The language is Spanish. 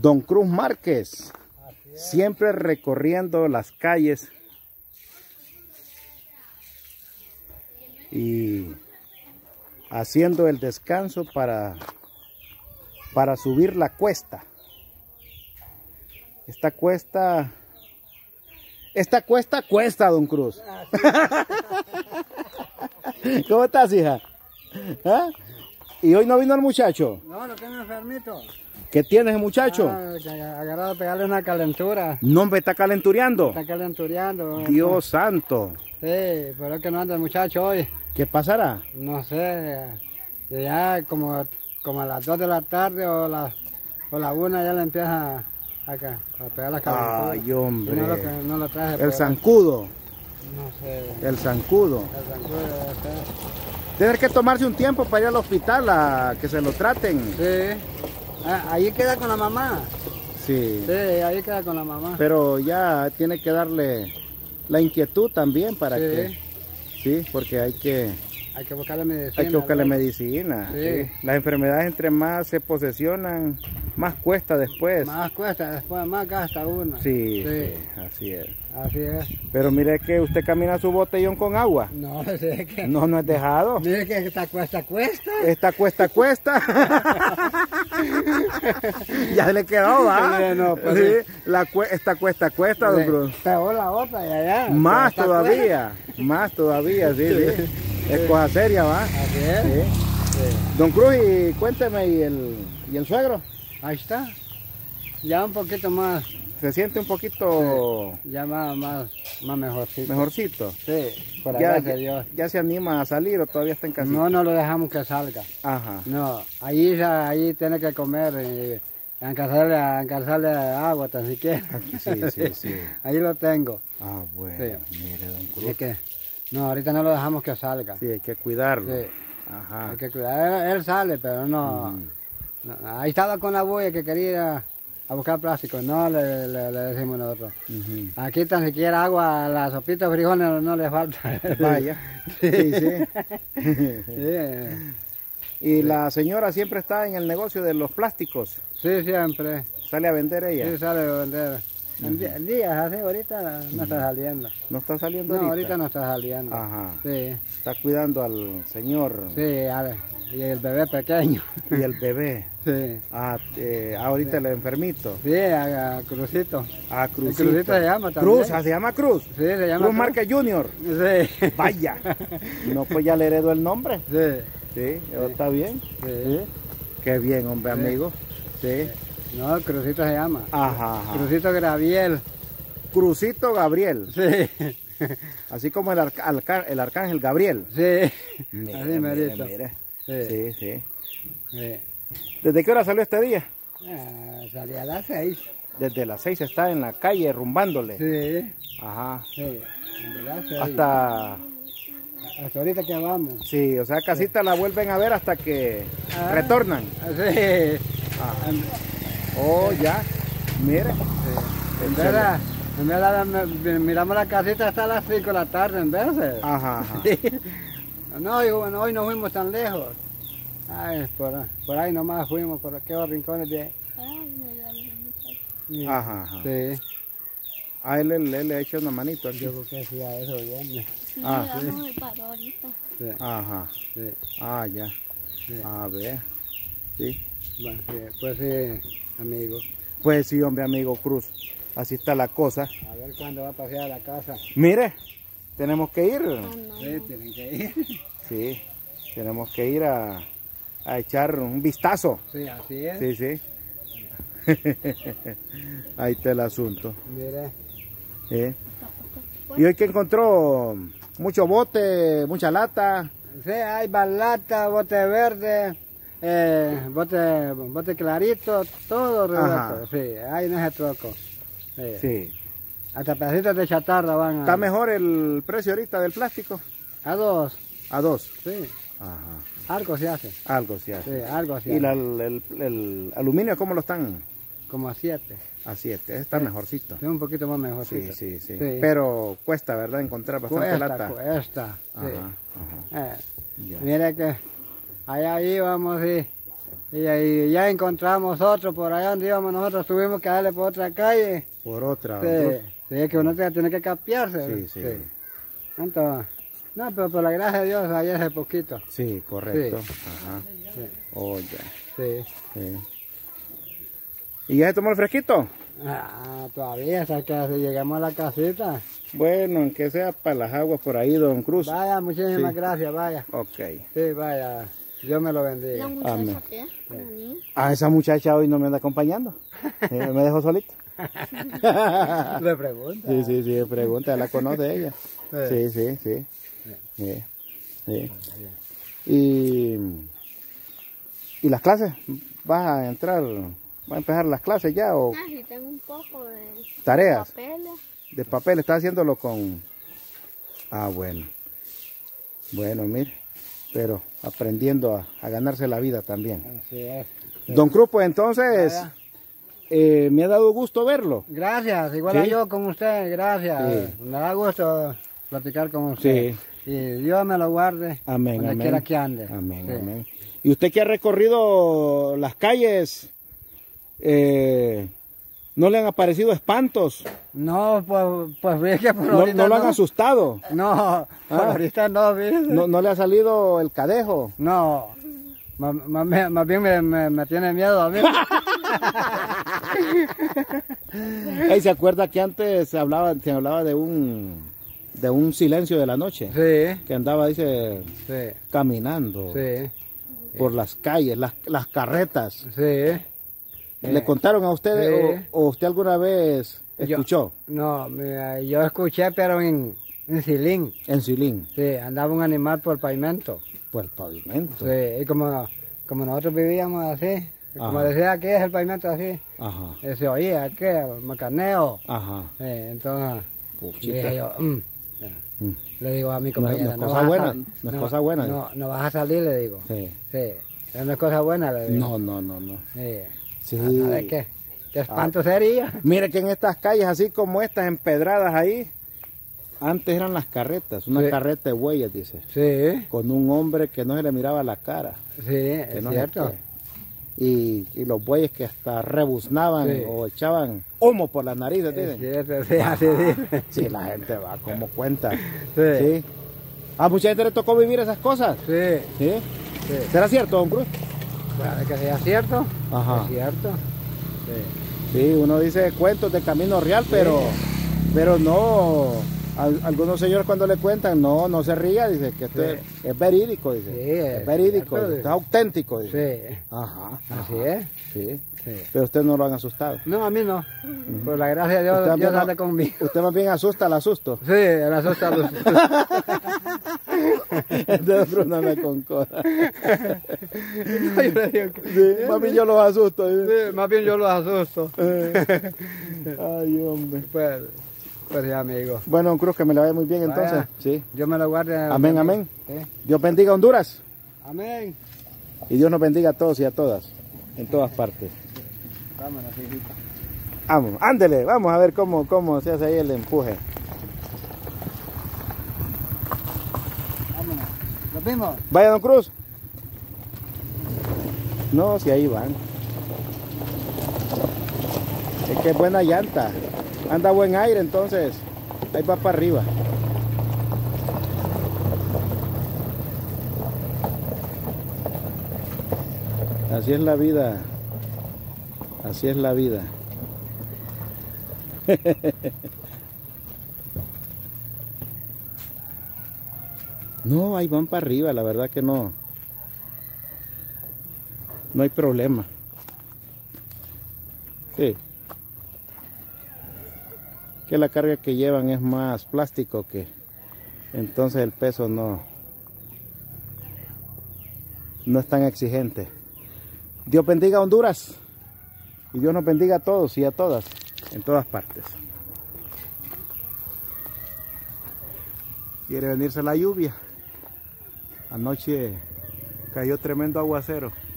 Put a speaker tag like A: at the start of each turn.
A: Don Cruz Márquez, siempre recorriendo las calles y haciendo el descanso para subir la cuesta. Esta cuesta, Don Cruz. ¿Cómo estás, hija? ¿Ah? ¿Y hoy no vino el muchacho?
B: No, lo tengo enfermito.
A: ¿Qué tienes, muchacho?
B: Agarrado a pegarle una calentura.
A: No, me está calentureando.
B: Está calentureando.
A: Dios santo.
B: Sí, pero es que no anda el muchacho hoy.
A: ¿Qué pasará?
B: No sé, ya como a las 2 de la tarde o la 1 ya le empieza a pegar la calentura.
A: Ay, hombre.
B: No lo traje.
A: El zancudo.
B: No sé.
A: El zancudo.
B: El zancudo debe ser.
A: Tener que tomarse un tiempo para ir al hospital a que se lo traten.
B: Sí. Ahí queda con la mamá.
A: Sí.
B: Sí, ahí queda con la mamá.
A: Pero ya tiene que darle la inquietud también para que... Sí, porque hay que
B: buscarle medicina.
A: Hay que buscarle medicina.
B: Sí.
A: Sí. Las enfermedades entre más se posesionan, más cuesta después.
B: Más cuesta, después más gasta uno.
A: Sí, así es.
B: Así es.
A: Pero mire que usted camina su botellón con agua.
B: No, es que...
A: No es dejado.
B: Mire que esta cuesta.
A: Esta cuesta. Ya le quedó, ¿va?
B: No, pues
A: sí. Esta cuesta, Don Cruz.
B: Peor la otra y allá.
A: Más todavía, sí. Es cosa seria, ¿va?
B: Así es.
A: Sí. Don Cruz, y cuénteme, ¿y el suegro?
B: Ahí está. Ya un poquito más.
A: ¿Se siente un poquito...
B: Sí. Ya más mejorcito?
A: Mejorcito.
B: Sí, por allá de Dios.
A: ¿Ya se anima a salir o todavía está en casa?
B: No lo dejamos que salga.
A: Ajá.
B: No, ahí tiene que comer y encarzarle agua tan siquiera.
A: Sí.
B: Ahí lo tengo.
A: Ah, bueno,
B: sí.
A: Mire, Don Cruz.
B: Es que, no, ahorita no lo dejamos que salga.
A: Sí, hay que cuidarlo.
B: Sí.
A: Ajá.
B: Hay que cuidar. Él sale, pero no, ahí estaba con la bulla que quería ir a buscar plástico. No le decimos nosotros. Aquí tan siquiera agua, la sopita de frijoles no le falta.
A: Vaya. Sí. ¿Y la señora siempre está en el negocio de los plásticos?
B: Sí, siempre.
A: ¿Sale a vender ella?
B: Sí, sale a vender. En días así, ahorita no está saliendo.
A: ¿No está saliendo
B: ahorita? No, ahorita no está saliendo.
A: Ajá.
B: Sí.
A: Está cuidando al señor.
B: Sí, y el bebé pequeño.
A: Y el bebé.
B: Sí.
A: Ahorita el enfermito.
B: Sí, a Cruzito.
A: A Cruzito.
B: El Cruzito se llama también.
A: Cruz, se llama Cruz.
B: Sí, se llama
A: Cruz Márquez Junior.
B: Sí.
A: Vaya. No, pues ya le heredó el nombre.
B: Sí.
A: Está bien.
B: Sí.
A: Qué bien, hombre, amigo. Sí.
B: No, Cruzito se llama.
A: Ajá.
B: Cruzito Gabriel.
A: Cruzito Gabriel.
B: Sí.
A: Así como el arcángel Gabriel.
B: Sí.
A: Mire. Sí.
B: Sí.
A: ¿Desde qué hora salió este día?
B: Salí a las 6.
A: Desde las 6 está en la calle rumbándole.
B: Sí.
A: Ajá.
B: Sí. Desde las 6.
A: Hasta
B: ahorita que vamos.
A: Sí, o sea, casita la vuelven a ver hasta que retornan.
B: Sí.
A: Oh, ya. Mire.
B: En verdad, miramos la casita hasta las 5 de la tarde en veces.
A: Ajá.
B: Sí. No, hoy no fuimos tan lejos. Ay, por ahí nomás fuimos, por aquellos rincones de...
A: Ajá.
B: Sí.
A: A él le ha hecho una manito aquí.
B: Yo creo que hacía eso bien.
C: Sí,
A: sí.
C: ahorita.
B: Sí.
A: Ajá.
B: Sí.
A: Ya.
B: Sí.
A: A ver. Sí.
B: Bueno, sí, pues sí, amigo.
A: Pues sí, hombre, amigo Cruz. Así está la cosa.
B: A ver cuándo va a pasear a la casa.
A: Mire, tenemos que ir.
B: Sí, tienen que ir.
A: Sí, tenemos que ir a echar un vistazo.
B: Sí, así es.
A: Sí. Ahí está el asunto.
B: Mire.
A: Y hoy que encontró mucho bote, mucha lata.
B: Sí, hay lata, bote verde, bote clarito, todo revuelto. Sí, hay en ese troco.
A: Sí.
B: Hasta pedacitos de chatarra van a...
A: ¿Está mejor el precio ahorita del plástico?
B: A 2.
A: A 2.
B: Sí.
A: Ajá.
B: Algo se hace.
A: Algo se hace.
B: Sí, algo se
A: ¿Y
B: hace.
A: el aluminio cómo lo están?
B: Como a 7.
A: A 7. Está mejorcito.
B: Sí, un poquito más mejorcito.
A: Sí. Pero cuesta, ¿verdad? Encontrar bastante lata.
B: Cuesta.
A: Ajá.
B: Mire que allá íbamos y Y ahí ya encontramos otro por allá donde íbamos nosotros, tuvimos que darle por otra calle.
A: Por otra.
B: Sí, sí, es que uno tiene que cambiarse.
A: Sí.
B: Entonces, no, pero por la gracia de Dios, ahí hace poquito.
A: Sí, correcto.
B: Sí.
A: Ajá.
B: Sí.
A: Oh, ya.
B: Sí.
A: Sí. ¿Y ya se tomó el fresquito?
B: Ah, todavía, hasta que llegamos a la casita.
A: Bueno, aunque sea para las aguas por ahí, don Cruz.
B: Vaya, muchísimas
A: Sí.
B: gracias, vaya.
A: Ok.
B: Sí, vaya. Dios me lo
C: La
B: bendiga.
C: muchacha
A: Amén.
C: que la niña.
A: Ah, esa muchacha hoy no me anda acompañando. Me dejó solito.
B: Le pregunta.
A: Sí, pregunta, la conoce ella.
B: Sí.
A: Sí. ¿Y las clases? ¿Vas a entrar, va a empezar las clases ya o
C: Ah, sí, tengo un poco de
A: tareas
C: papeles.
A: de papel? ¿Estás haciéndolo con...? Ah, bueno. Bueno, mire, pero aprendiendo a ganarse la vida también.
B: Así es.
A: Don Cruz, pues entonces,
B: Vaya.
A: me ha dado gusto verlo.
B: Gracias, igual
A: Sí.
B: a yo con usted, gracias.
A: Sí.
B: Me da gusto platicar con usted.
A: Sí.
B: Y Dios me lo guarde.
A: Amén,
B: donde
A: amén.
B: quiera que ande.
A: Amén,
B: Sí.
A: amén. ¿Y usted que ha recorrido las calles, no le han aparecido espantos?
B: No, pues ve que por
A: ¿No,
B: ahorita
A: no lo han asustado?
B: No, por ahorita no, ¿viste?
A: ¿No le ha salido el cadejo?
B: No, más bien me tiene miedo a mí.
A: Ey, ¿se acuerda que antes se hablaba de un silencio de la noche?
B: Sí,
A: Que andaba, dice,
B: sí,
A: caminando
B: sí,
A: por las calles, las carretas.
B: sí.
A: ¿Le contaron a usted
B: Sí.
A: o usted alguna vez escuchó?
B: No, mira, yo escuché, pero en Silín.
A: En Silín,
B: Sí, andaba un animal por el pavimento.
A: por el pavimento.
B: Sí, y como nosotros vivíamos así, como
A: Ajá.
B: decía que es el pavimento así,
A: Ajá,
B: se oía que el macaneo.
A: ajá.
B: Entonces,
A: Puchita.
B: dije yo,
A: Mm.
B: le digo a mi
A: No es
B: compañera,
A: cosa
B: vas a
A: buena,
B: sal-
A: no es cosa buena.
B: No vas a salir, le digo.
A: Sí.
B: Sí, pero no es cosa buena, le digo.
A: No.
B: Sí.
A: Sí.
B: ¿Sabes qué? ¿Qué espanto sería?
A: Mire que en estas calles, así como estas empedradas ahí, antes eran las carretas, una
B: Sí.
A: carreta de huellas, dice,
B: Sí,
A: con un hombre que no se le miraba la cara.
B: sí,
A: que
B: es
A: no sé
B: cierto.
A: qué. Y los bueyes que hasta rebuznaban
B: Sí.
A: o echaban humo por las narices,
B: Es
A: dicen.
B: cierto, sí, así dice.
A: Sí, la gente va como cuenta.
B: Sí.
A: Sí. A mucha gente le tocó vivir esas cosas.
B: Sí,
A: ¿Sí?
B: sí.
A: ¿Será cierto, don Cruz?
B: Para que sea cierto,
A: Ajá.
B: es cierto. Sí.
A: Sí, uno dice cuentos de camino real, pero no. Algunos señores cuando le cuentan, no se ría, dice que esto
B: Sí.
A: es verídico, dice.
B: Sí,
A: es verídico,
B: cierto,
A: dice, es auténtico, dice.
B: Sí,
A: Ajá.
B: así es.
A: Sí.
B: Sí.
A: Pero usted no lo han asustado.
B: No, a mí no. Por la gracia de Dios,
A: Usted
B: Dios
A: no-
B: anda conmigo.
A: Usted más bien asusta al asusto.
B: Sí, el asusta a los...
A: Entonces Bruno me concorda.
B: Yo le digo que-
A: Sí, más bien yo los asusto. dice.
B: Sí, más bien yo los asusto.
A: Ay, hombre.
B: Pues sí, amigo.
A: Bueno, don Cruz, que me la vaya muy bien
B: Vaya.
A: entonces. Sí.
B: Dios me lo guarde.
A: Amén, amén.
B: Sí.
A: Dios bendiga a Honduras.
B: Amén.
A: Y Dios nos bendiga a todos y a todas. En todas partes.
B: Vámonos, hijita.
A: Vamos, ándele, vamos a ver cómo se hace ahí el empuje.
B: Vámonos. ¿Nos vimos?
A: Vaya, don Cruz. No, si ahí van. Es que es buena llanta. Anda buen aire, entonces ahí va para arriba. Así es la vida. Así es la vida. No, ahí van para arriba, la verdad que no. No hay problema. Sí. Que la carga que llevan es más plástico que entonces el peso no es tan exigente. Dios bendiga a Honduras y Dios nos bendiga a todos y a todas en todas partes. Quiere venirse la lluvia. Anoche cayó tremendo aguacero.